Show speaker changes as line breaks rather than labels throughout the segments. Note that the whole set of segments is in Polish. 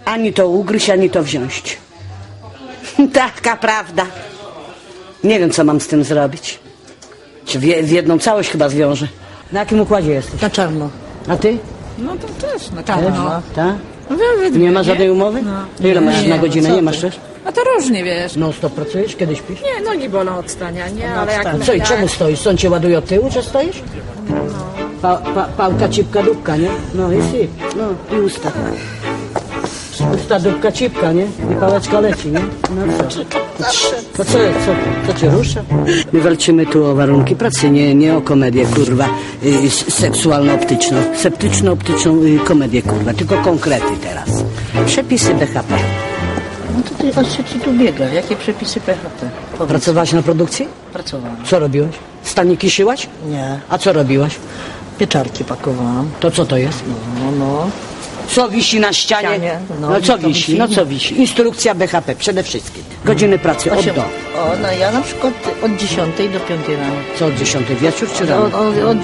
ani to ugryźć, ani to wziąć. Taka prawda. Nie wiem, co mam z tym zrobić. Czy w jedną całość chyba zwiążę. Na jakim układzie jesteś?
Na czarno.
A ty?
No to też na czarno.
Tak?
No,
Nie ma żadnej umowy?
No.
Ile masz na godzinę? Nie masz też?
A to różnie, wiesz.
No stop pracujesz? Kiedy śpisz?
Nie, nogi bolą od stania, nie? Ale jak...
Co i czemu stoisz? Sąd cię ładuje od tyłu, czy stoisz? Pałka, cipka, dupka, nie? No i syp. No i usta. Usta, dupka, cipka, nie? I pałeczka leci, nie? No co? To co cię rusza? My walczymy tu o warunki pracy, nie o komedię, kurwa, seksualno-optyczną, septyczno-optyczną komedię, kurwa, tylko konkrety teraz. Przepisy BHP.
No to ty, o co ci tu biega? Jakie przepisy PHP? Powiedz.
Pracowałaś na produkcji?
Pracowałam.
Co robiłaś? Staniki szyłaś?
Nie.
A co robiłaś?
Pieczarki pakowałam.
To co to jest?
No.
Co wisi na ścianie?
No,
co wisi? No co wisi? Instrukcja BHP przede wszystkim. Godziny pracy od do.
No ja na przykład od 10 do 5 rano.
Co od 10 wieczór czy rano?
Od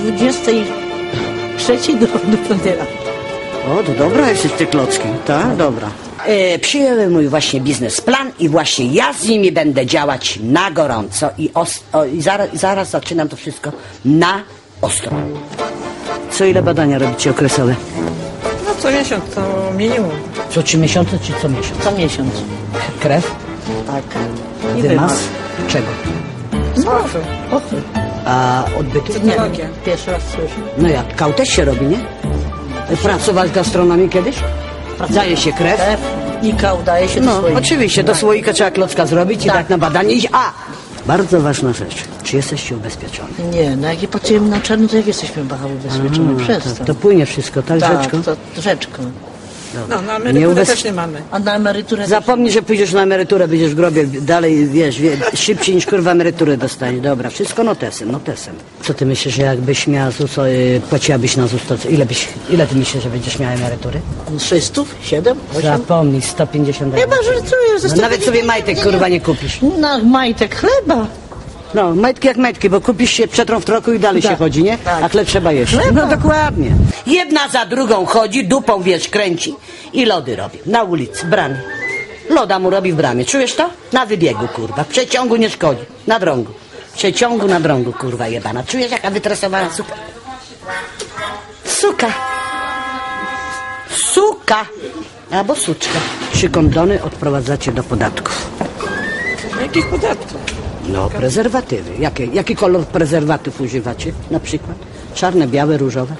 23 do 5 rano.
O, to dobra jesteś ty klocki, tak? Dobra. Przyjąłem mój właśnie biznesplan i właśnie ja z nimi będę działać na gorąco i zaraz zaczynam to wszystko na ostro. Co ile badania robicie okresowe?
No co miesiąc to minimum.
Co 3 miesiące czy co miesiąc?
Co miesiąc.
Krew?
Tak. I
Wymaz? Czego?
No, ochy.
A odbytu?
Nie wiem, pierwszy raz słyszę.
No jak, kał też się robi, nie? Pracować w gastronomii kiedyś? Daje się krew?
I kał daje się do
No,
słoika.
oczywiście, do słoika trzeba klocka zrobić i tak na badanie iść. A! Bardzo ważna rzecz. Czy jesteście ubezpieczeni?
Nie, no jak je pracujemy na czarno, to jak jesteśmy ubezpieczeni? Przez to.
To płynie wszystko, tak, rzeczką?
to rzeczką.
No, na emeryturę też nie mamy.
A na emeryturę
Zapomnij, że pójdziesz na emeryturę, będziesz w grobie dalej, wiesz, szybciej niż kurwa emeryturę dostaniesz. Dobra, wszystko notesem. Co ty myślisz, że jakbyś miała ZUS, płaciłabyś na ZUS, to ile ty myślisz, że będziesz miała emerytury?
600, 7, 8?
Zapomnij, 150
Chyba, że co,
nawet sobie majtek kurwa nie kupisz.
Na majtek chleba.
No, majtki jak majtki, bo kupisz się przetrą w troku i dalej się chodzi, nie?
Tak.
A chleb trzeba jeść. No dokładnie. Jedna za drugą chodzi, dupą, wiesz, kręci i lody robi. Na ulicy, w bramie. Loda mu robi w bramie. Czujesz to? Na wybiegu, kurwa. W przeciągu nie szkodzi. Na drągu. W przeciągu na drągu, kurwa jebana. Czujesz, jaka wytresowana suka? Suka. Albo suczka. 3 kondony odprowadzacie do podatków.
Jakich podatków?
No, prezerwatywy. Jaki kolor prezerwatyw używacie na przykład? Czarne, białe, różowe?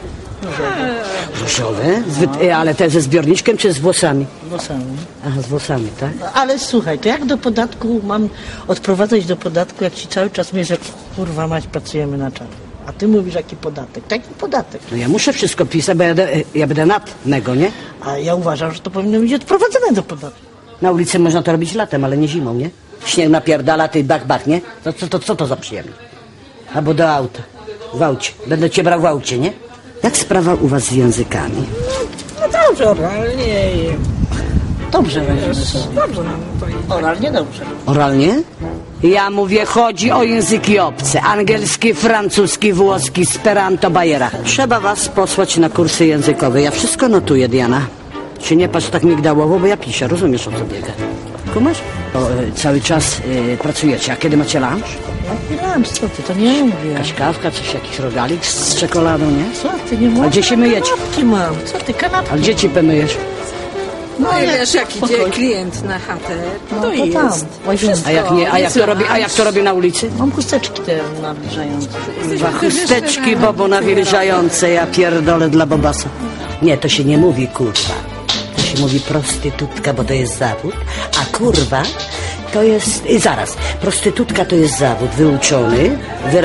Różowe? Ale te ze zbiorniczkiem czy z włosami?
Włosami.
Aha, z włosami, tak?
No, ale słuchaj, to jak do podatku mam odprowadzać do podatku, jak ci cały czas mówię, że kurwa mać, pracujemy na czarno. A ty mówisz, jaki podatek? Taki podatek.
No ja muszę wszystko pisać, bo ja będę nadnego, nie?
A ja uważam, że to powinno być odprowadzone do podatku.
Na ulicy można to robić latem, ale nie zimą, nie? Śnieg napierdala, ty bach, nie? Co to za przyjemność? Albo do auta. W aucie. Będę cię brał w aucie, nie? Jak sprawa u was z językami?
No dobrze, oralnie.
Dobrze,
Dobrze nam to idzie.
oralnie dobrze.
Oralnie? Ja mówię, chodzi o języki obce. Angielski, francuski, włoski, esperanto, bajera. Trzeba was posłać na kursy językowe. Ja wszystko notuję, Diana. Czy nie patrz tak migdałowo, bo ja piszę. Rozumiesz, o co biega? Kumasz? Cały czas pracujecie. A kiedy macie lunch?
Ja co ty, to nie mówię.
Jakaś kawka, coś, jakiś rogalik z czekoladą, nie?
Co ty, nie mówię?
A gdzie się myjecie?
Kanapki mam, co ty, kanapki?
A gdzie ci pomyjesz?
No i wiesz, jak idzie klient na chatę,
No
to
to
jest.
tam.
A jak nie, a jak to robi na ulicy?
Mam chusteczki te nabliżające.
Dwa chusteczki bobo nawilżające, ja pierdolę dla bobasa. Nie, to się nie mówi kurwa. To się mówi prostytutka, bo to jest zawód, a kurwa to jest... Zaraz, prostytutka to jest zawód wyuczony,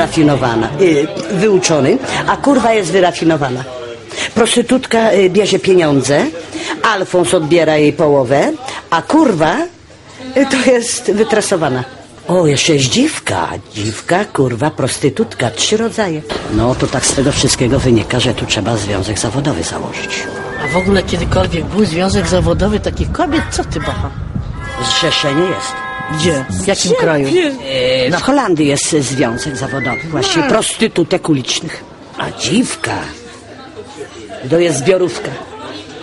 wyuczony, a kurwa jest wyrafinowana. Prostytutka bierze pieniądze, Alfons odbiera jej połowę, a kurwa to jest wytresowana. O, jeszcze jest dziwka. Dziwka, kurwa, prostytutka. 3 rodzaje. No, to tak z tego wszystkiego wynika, że tu trzeba związek zawodowy założyć.
A w ogóle kiedykolwiek był związek zawodowy takich kobiet? Co ty, bacha?
Zrzeszenie jest.
Gdzie? W jakim kraju?
W Holandii jest związek zawodowy, właśnie prostytutek ulicznych. A dziwka, to jest zbiorówka.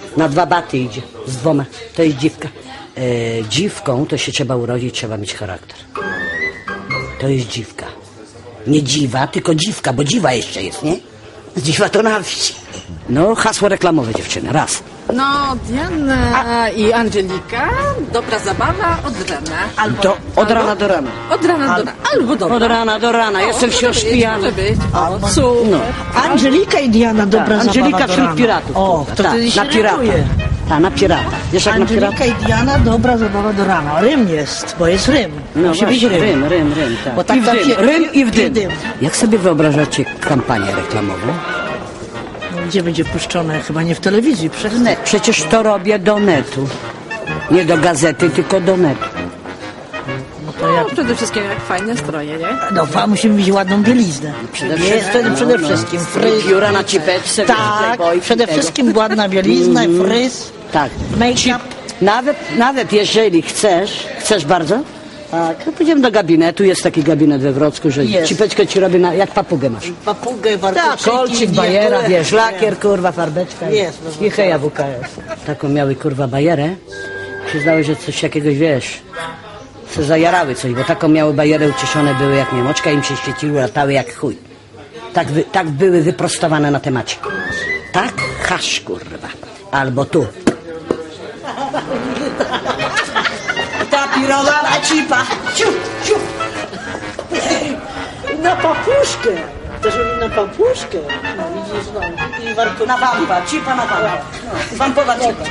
Na 2 baty idzie, z 2. To jest dziwka. Dziwką to się trzeba urodzić, trzeba mieć charakter. To jest dziwka. Nie dziwa, tylko dziwka, bo dziwa jeszcze jest, nie? Dziwa to na wsi. No, hasło reklamowe, dziewczyny, raz.
No, Diana i Angelika, dobra zabawa od rana.
To od rana do rana.
Od rana do rana, albo dobra.
Od rana do rana, jestem wciąż
Może być,
pijany.
może być. O, super.
No.
Angelika i Diana, dobra zabawa
Angelika
do
wśród
rana.
piratów.
O,
kurwa,
to
tak,
wtedy się
na pirata.
rymuje.
Tak, na pirata. Wiesz jak na pirata?
Angelika i Diana, dobra zabawa do rana. Rym jest, bo jest rym.
No
Musi być
właśnie,
rym.
rym, tak.
Bo tak
I w
tam
dym,
się-
rym i w dym.
i dym.
Jak sobie wyobrażacie kampanię reklamową?
No, gdzie będzie puszczone? Chyba nie w telewizji, przez net.
Przecież to robię do netu. Nie do gazety, tylko do netu.
No to jak?
No, przede wszystkim jak fajne stroje, nie?
No, musimy mieć ładną bieliznę. Jest wtedy przede wszystkim fryz.
Biura na cipeczce,
Tak,
Playboy,
przede
tego.
wszystkim ładna bielizna i fryz.
Tak.
Make-up.
Nawet jeżeli chcesz bardzo, tak, to pójdziemy do gabinetu, jest taki gabinet we Wrocku, że
Jest.
cipeczkę ci robi jak papugę masz.
Papugę,
Tak,
warkoczyki.
kolczyk, bajera, wiesz, lakier, kurwa, farbeczka.
Jest, no,
I heja WKS. Taką miały, kurwa, bajerę. Przyznały, że coś jakiegoś, wiesz, se zajarały coś, bo taką miały bajerę, ucieszone były jak niemoczka, im się świeciły, latały jak chuj. Tak były wyprostowane na temacie. Tak, hasz, kurwa. Albo tu.
Ta pirowana cipa. Ciup, ciup. Na papuszkę. Też oni na papuszkę. No widzisz, no. I warto na wampa. Cipa na wampa. No. Wampowa cipa.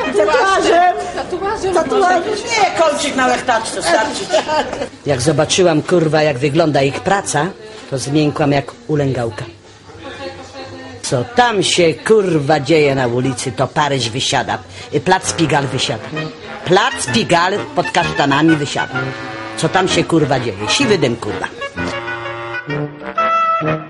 Tatuażem. Nie, kolczyk na łechtaczce starczy.
Jak zobaczyłam, kurwa, jak wygląda ich praca, to zmiękłam jak ulęgałka. Co tam się, kurwa, dzieje na ulicy, to Paryż wysiada. Plac Pigalle wysiada. Plac Pigalle pod kasztanami wysiada. Co tam się, kurwa, dzieje? Siwy dym, kurwa.